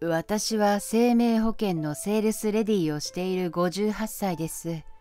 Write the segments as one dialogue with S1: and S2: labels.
S1: 私は生命保険のセールスレディをしている58歳です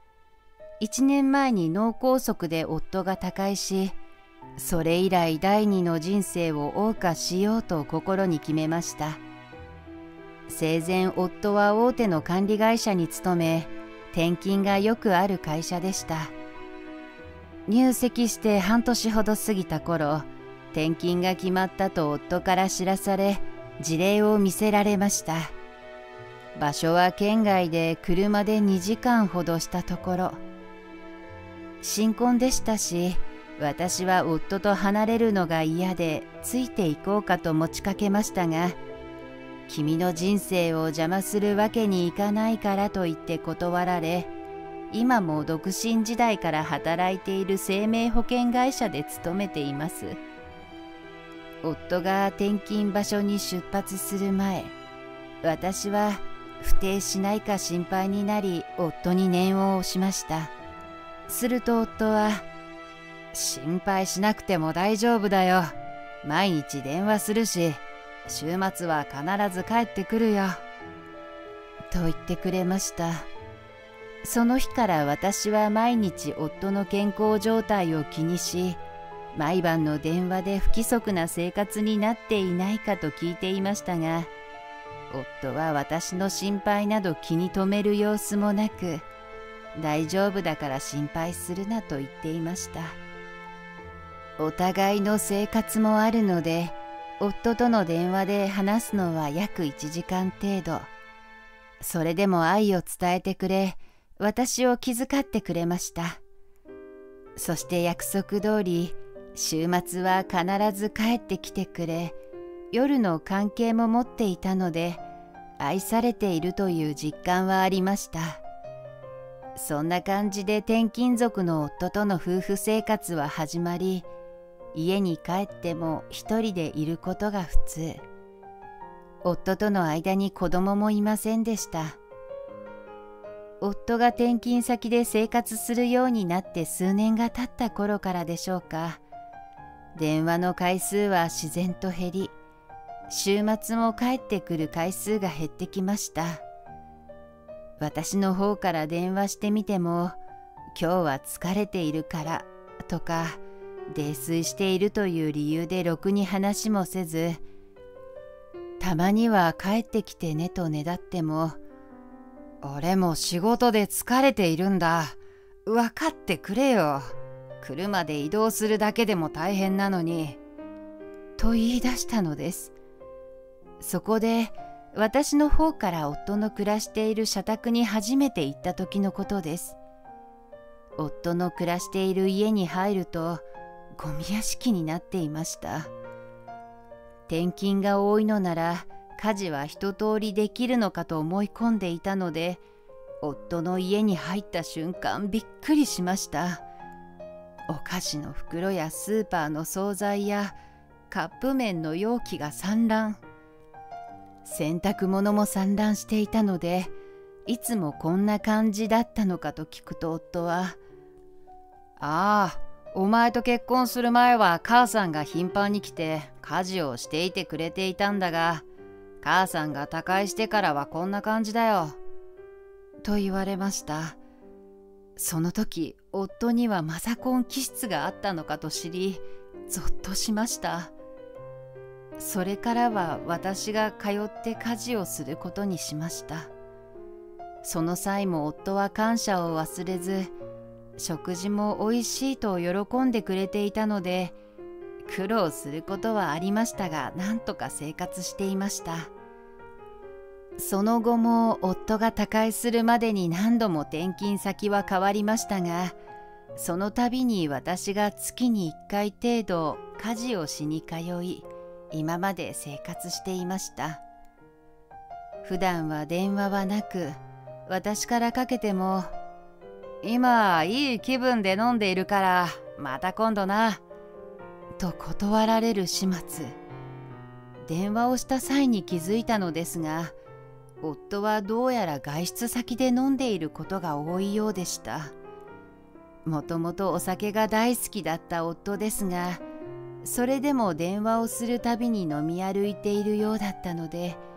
S1: 。1年前に脳梗塞で夫が他界し、それ以来第二の人生を謳歌しようと心に決めました。生前夫は大手の管理会社に勤め、転勤がよくある会社でした。入籍して半年ほど過ぎた頃、転勤が決まったと夫から知らされ、辞令を見せられました。場所は県外で車で2時間ほどしたところ。新婚でしたし、私は夫と離れるのが嫌でついていこうかと持ちかけましたが、君の人生を邪魔するわけにいかないからと言って断られ、今も独身時代から働いている生命保険会社で勤めています。夫が転勤場所に出発する前、私は不貞しないか心配になり夫に念を押しました。すると夫は、心配しなくても大丈夫だよ。毎日電話するし、週末は必ず帰ってくるよ。と言ってくれました。その日から私は毎日夫の健康状態を気にし、毎晩の電話で不規則な生活になっていないかと聞いていましたが、夫は私の心配など気に留める様子もなく、大丈夫だから心配するなと言っていました。お互いの生活もあるので、夫との電話で話すのは約1時間程度。それでも愛を伝えてくれ、私を気遣ってくれました。そして約束通り、週末は必ず帰ってきてくれ、夜の関係も持っていたので、愛されているという実感はありました。そんな感じで転勤族の夫との夫婦生活は始まり、家に帰っても一人でいることが普通。夫との間に子供もいませんでした。夫が転勤先で生活するようになって数年が経った頃からでしょうか。電話の回数は自然と減り、週末も帰ってくる回数が減ってきました。私の方から電話してみても、今日は疲れているからとか、泥酔しているという理由でろくに話もせず、たまには帰ってきてねとねだっても、俺も仕事で疲れているんだ。分かってくれよ。車で移動するだけでも大変なのに。と言い出したのです。そこで私の方から夫の暮らしている社宅に初めて行った時のことです。夫の暮らしている家に入るとゴミ屋敷になっていました。転勤が多いのなら家事は一通りできるのかと思い込んでいたので、夫の家に入った瞬間びっくりしました。お菓子の袋やスーパーの惣菜やカップ麺の容器が散乱。洗濯物も散乱していたので、いつもこんな感じだったのかと聞くと夫は、ああ、お前と結婚する前は母さんが頻繁に来て家事をしていてくれていたんだが、母さんが他界してからはこんな感じだよ。と言われました。その時、夫にはマザコン気質があったのかと知り、ぞっとしました。それからは私が通って家事をすることにしました。その際も夫は感謝を忘れず、食事もおいしいと喜んでくれていたので、苦労することはありましたが、なんとか生活していました。その後も夫が他界するまでに何度も転勤先は変わりましたが、その度に私が月に1回程度家事をしに通い、今まで生活していました。普段は電話はなく、私からかけても、今いい気分で飲んでいるからまた今度な、と断られる始末。電話をした際に気づいたのですが、夫はどうやら外出先で飲んでいることが多いようでした。もともとお酒が大好きだった夫ですが、それでも電話をするたびに飲み歩いているようだったので、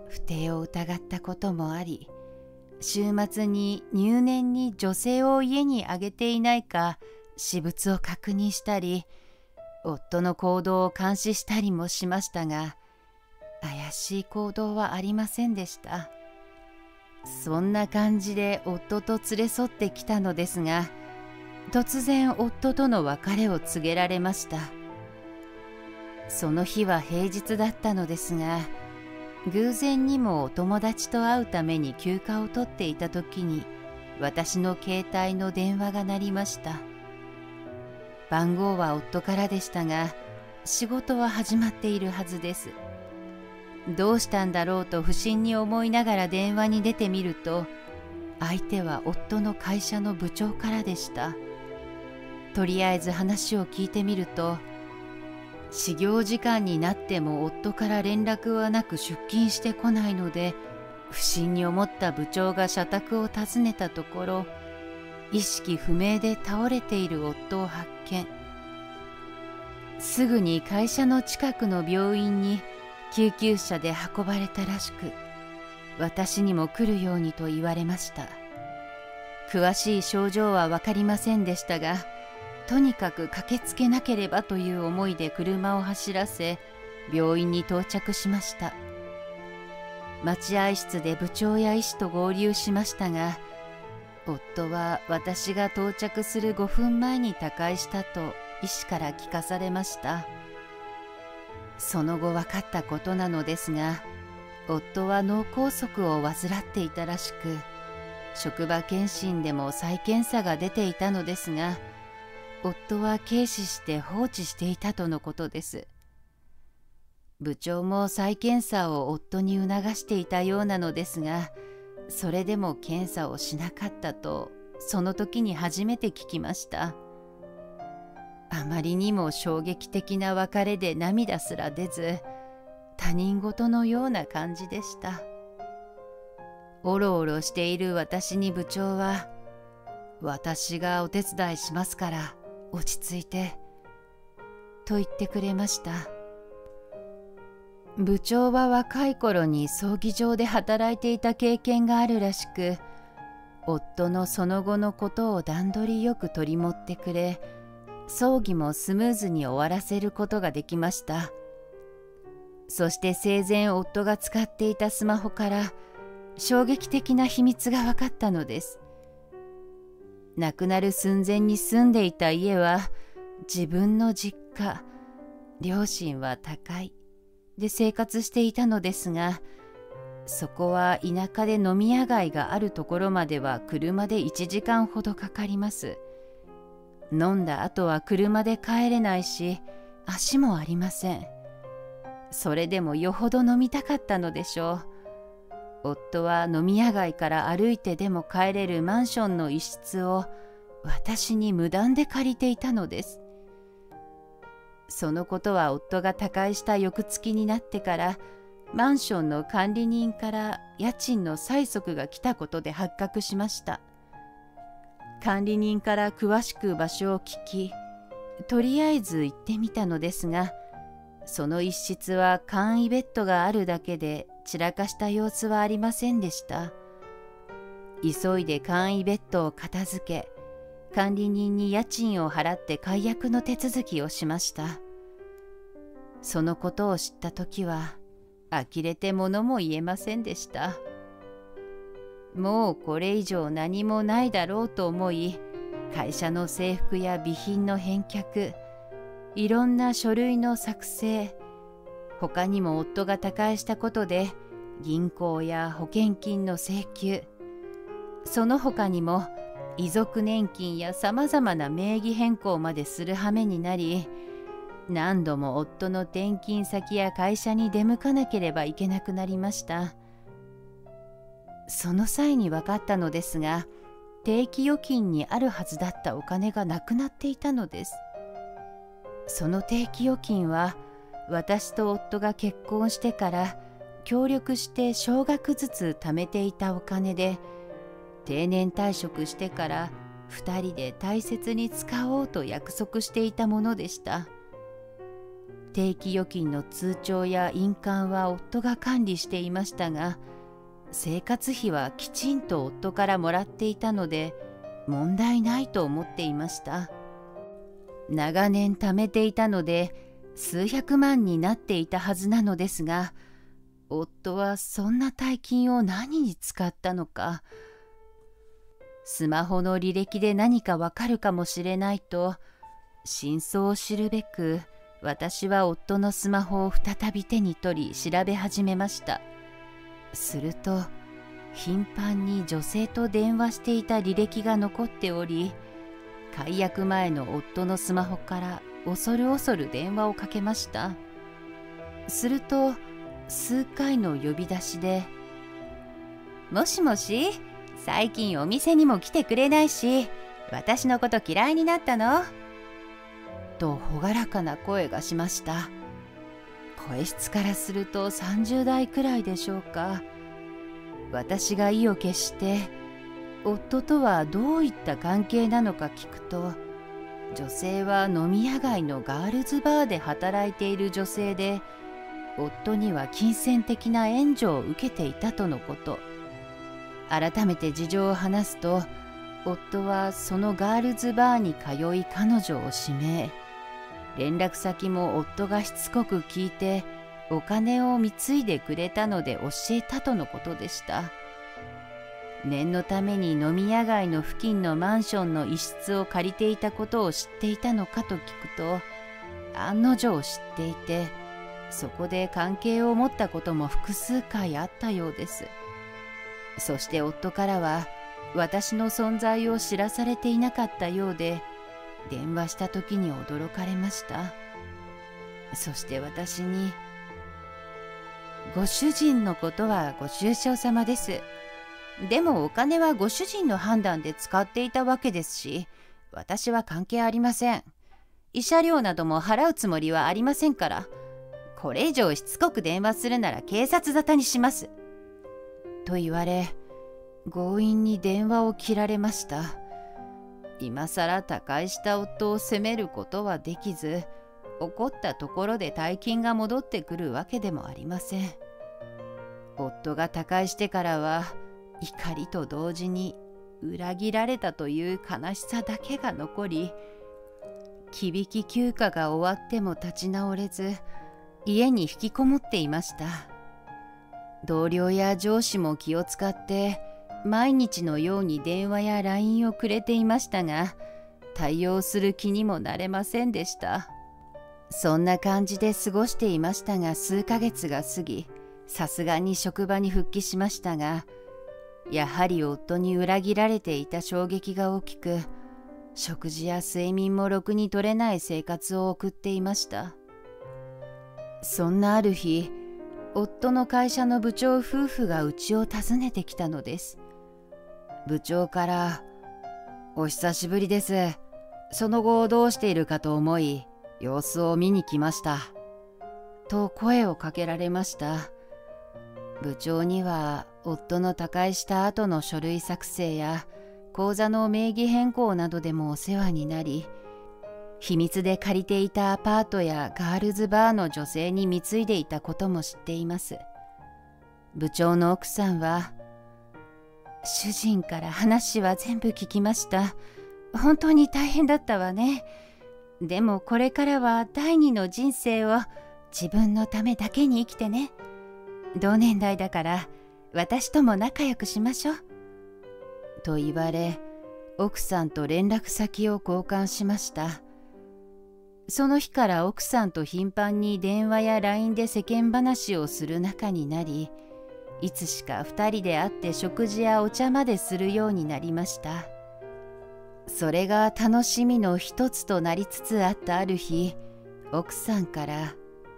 S1: 不貞を疑ったこともあり、週末に入念に女性を家にあげていないか私物を確認したり、夫の行動を監視したりもしましたが、怪しい行動はありませんでした。そんな感じで夫と連れ添ってきたのですが、突然夫との別れを告げられました。その日は平日だったのですが、偶然にもお友達と会うために休暇を取っていた時に、私の携帯の電話が鳴りました。番号は夫からでしたが、仕事は始まっているはずです。どうしたんだろうと不審に思いながら電話に出てみると、相手は夫の会社の部長からでした。とりあえず話を聞いてみると、始業時間になっても夫から連絡はなく出勤してこないので、不審に思った部長が社宅を訪ねたところ、意識不明で倒れている夫を発見。すぐに会社の近くの病院に救急車で運ばれたらしく、私にも来るようにと言われました。詳しい症状は分かりませんでしたが、とにかく駆けつけなければという思いで車を走らせ、病院に到着しました。待合室で部長や医師と合流しましたが、夫は私が到着する5分前に他界したと医師から聞かされました。その後分かったことなのですが、夫は脳梗塞を患っていたらしく、職場検診でも再検査が出ていたのですが、夫は軽視して放置していたとのことです。部長も再検査を夫に促していたようなのですが、それでも検査をしなかったと、その時に初めて聞きました。あまりにも衝撃的な別れで涙すら出ず、他人事のような感じでした。おろおろしている私に部長は、私がお手伝いしますから落ち着いて、と言ってくれました。部長は若い頃に葬儀場で働いていた経験があるらしく、夫のその後のことを段取りよく取り持ってくれ、葬儀もスムーズに終わらせることができました。そして生前夫が使っていたスマホから衝撃的な秘密が分かったのです。亡くなる寸前に住んでいた家は自分の実家、両親は他界で生活していたのですが、そこは田舎で飲み屋街があるところまでは車で1時間ほどかかります。飲んだ後は車で帰れないし、足もありません。それでもよほど飲みたかったのでしょう。夫は飲み屋街から歩いてでも帰れるマンションの一室を私に無断で借りていたのです。そのことは夫が他界した翌月になってから、マンションの管理人から家賃の催促が来たことで発覚しました。管理人から詳しく場所を聞き、とりあえず行ってみたのですが、その一室は簡易ベッドがあるだけで散らかした様子はありませんでした。急いで簡易ベッドを片付け、管理人に家賃を払って解約の手続きをしました。そのことを知ったときは、呆れて物も言えませんでした。もうこれ以上何もないだろうと思い、会社の制服や備品の返却、いろんな書類の作成、他にも夫が他界したことで銀行や保険金の請求、その他にも遺族年金やさまざまな名義変更までする羽目になり、何度も夫の転勤先や会社に出向かなければいけなくなりました。その際に分かったのですが、定期預金にあるはずだったお金がなくなっていたのです。その定期預金は、私と夫が結婚してから協力して少額ずつ貯めていたお金で、定年退職してから2人で大切に使おうと約束していたものでした。 定期預金の通帳や印鑑は夫が管理していましたが、生活費はきちんと夫からもらっていたので問題ないと思っていました。長年貯めていたので数百万になっていたはずなのですが、夫はそんな大金を何に使ったのか、スマホの履歴で何かわかるかもしれないと、真相を知るべく私は夫のスマホを再び手に取り調べ始めました。すると頻繁に女性と電話していた履歴が残っており、解約前の夫のスマホから恐る恐る電話をかけました。すると数回の呼び出しで「もしもし、最近お店にも来てくれないし、私のこと嫌いになったの?」と朗らかな声がしました。声質からすると30代くらいでしょうか。私が意を決して夫とはどういった関係なのか聞くと、女性は飲み屋街のガールズバーで働いている女性で、夫には金銭的な援助を受けていたとのこと。改めて事情を話すと、夫はそのガールズバーに通い彼女を指名。連絡先も夫がしつこく聞いてお金を貢いでくれたので教えたとのことでした。念のために飲み屋街の付近のマンションの一室を借りていたことを知っていたのかと聞くと、案の定知っていて、そこで関係を持ったことも複数回あったようです。そして夫からは私の存在を知らされていなかったようで、電話した時に驚かれました。そして私に「ご主人のことはご愁傷様です。でもお金はご主人の判断で使っていたわけですし、私は関係ありません。慰謝料なども払うつもりはありませんから、これ以上しつこく電話するなら警察沙汰にします。」と言われ、強引に電話を切られました。今さら他界した夫を責めることはできず、怒ったところで大金が戻ってくるわけでもありません。夫が他界してからは、怒りと同時に裏切られたという悲しさだけが残り、忌引休暇が終わっても立ち直れず、家に引きこもっていました。同僚や上司も気を使って毎日のように電話や LINE をくれていましたが、対応する気にもなれませんでした。そんな感じで過ごしていましたが、数ヶ月が過ぎ、さすがに職場に復帰しましたが、やはり夫に裏切られていた衝撃が大きく、食事や睡眠もろくに取れない生活を送っていました。そんなある日、夫の会社の部長夫婦がうちを訪ねてきたのです。部長から「お久しぶりです。その後どうしているかと思い、様子を見に来ました」と声をかけられました。部長には夫の他界した後の書類作成や口座の名義変更などでもお世話になり、秘密で借りていたアパートやガールズバーの女性に貢いでいたことも知っています。部長の奥さんは「主人から話は全部聞きました。本当に大変だったわね。でもこれからは第二の人生を自分のためだけに生きてね。同年代だから私とも仲良くしましょう」と言われ、奥さんと連絡先を交換しました。その日から奥さんと頻繁に電話や LINE で世間話をする仲になり、いつしか2人で会って食事やお茶までするようになりました。それが楽しみの一つとなりつつあったある日、奥さんから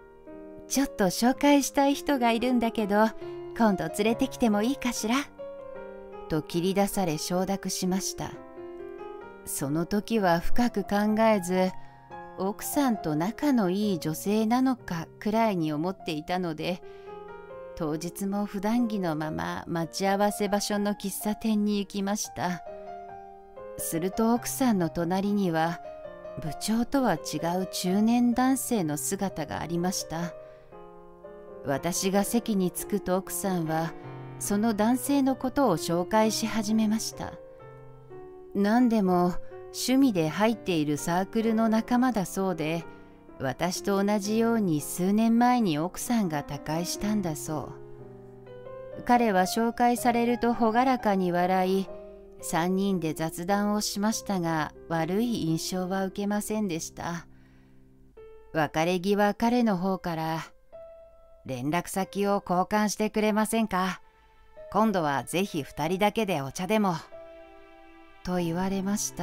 S1: 「ちょっと紹介したい人がいるんだけど、今度連れてきてもいいかしら?」と切り出され承諾しました。その時は深く考えず、奥さんと仲のいい女性なのかくらいに思っていたので、当日も普段着のまま待ち合わせ場所の喫茶店に行きました。すると奥さんの隣には部長とは違う中年男性の姿がありました。私が席に着くと奥さんはその男性のことを紹介し始めました。何でも趣味で入っているサークルの仲間だそうで、私と同じように数年前に奥さんが他界したんだそう。彼は紹介されると朗らかに笑い、3人で雑談をしましたが、悪い印象は受けませんでした。別れ際、彼の方から「連絡先を交換してくれませんか？今度はぜひ2人だけでお茶でも」と言われました。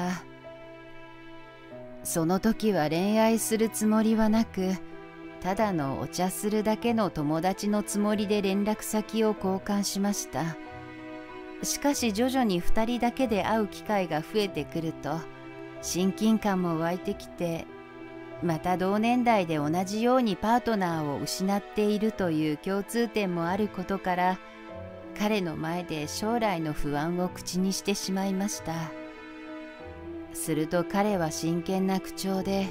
S1: その時は恋愛するつもりはなく、ただのお茶するだけの友達のつもりで連絡先を交換しました。しかし徐々に2人だけで会う機会が増えてくると、親近感も湧いてきて、また同年代で同じようにパートナーを失っているという共通点もあることから、彼の前で将来の不安を口にしてしまいました。すると彼は真剣な口調で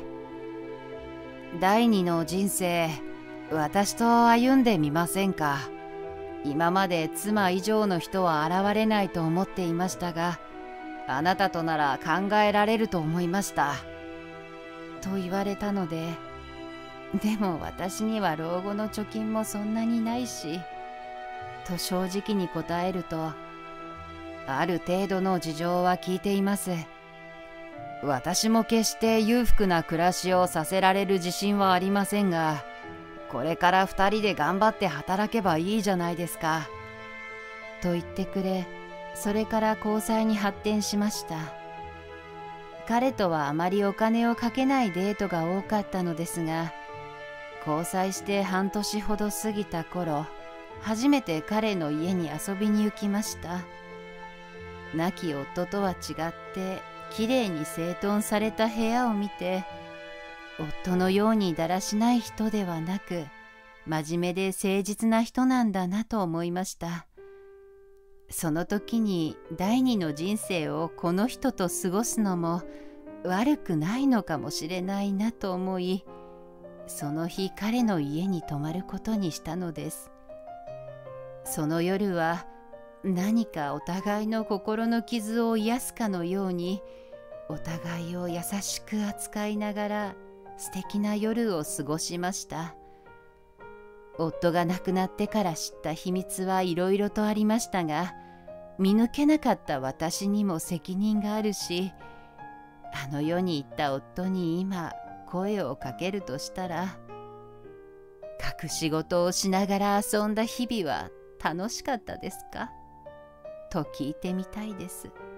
S1: 「第二の人生、私と歩んでみませんか？今まで妻以上の人は現れないと思っていましたが、あなたとなら考えられると思いました」と言われたので、でも私には老後の貯金もそんなにないし、と正直に答えると、ある程度の事情は聞いています。私も決して裕福な暮らしをさせられる自信はありませんが、これから2人で頑張って働けばいいじゃないですか。と言ってくれ、それから交際に発展しました。彼とはあまりお金をかけないデートが多かったのですが、交際して半年ほど過ぎた頃、初めて彼の家に遊びに行きました。亡き夫とは違ってきれいに整頓された部屋を見て、夫のようにだらしない人ではなく、真面目で誠実な人なんだなと思いました。その時に第二の人生をこの人と過ごすのも悪くないのかもしれないなと思い、その日彼の家に泊まることにしたのです。その夜は何かお互いの心の傷を癒すかのように、お互いを優しく扱いながら素敵な夜を過ごしました。夫が亡くなってから知った秘密はいろいろとありましたが、見抜けなかった私にも責任があるし、あの世に行った夫に今声をかけるとしたら、隠し事をしながら遊んだ日々は楽しかったですか？と聞いてみたいです。